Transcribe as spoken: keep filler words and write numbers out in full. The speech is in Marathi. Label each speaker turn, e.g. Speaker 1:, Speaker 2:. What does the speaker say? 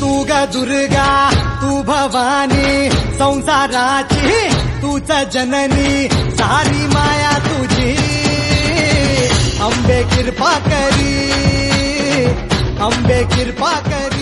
Speaker 1: तू ग दुर्गा तू भवानी संसाराची तूच जननी सारी माया तुझी अंबे कृपा करी अंबे कृपा करी।